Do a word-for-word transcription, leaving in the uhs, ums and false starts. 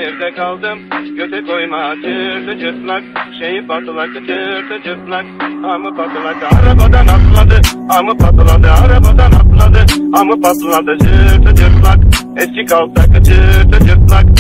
evde kaldım. Göte koyma çırtı cırtlak, şeyi patlak çırtı cırtlak. Amı patlak arabadan atladı, amı patladı arabadan atladı. Amı patladı çırtı cırtlak, eski kaltak çırtı cırtlak.